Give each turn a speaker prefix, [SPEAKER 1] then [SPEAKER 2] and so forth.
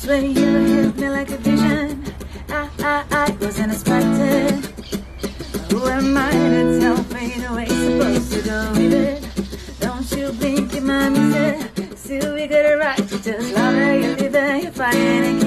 [SPEAKER 1] swear you hit me like a vision. I wasn't expecting. Who am I to tell fate the way supposed to go with it? Don't you blink, your mommy said. Still we got it right. You just love it, you live it, you're fighting.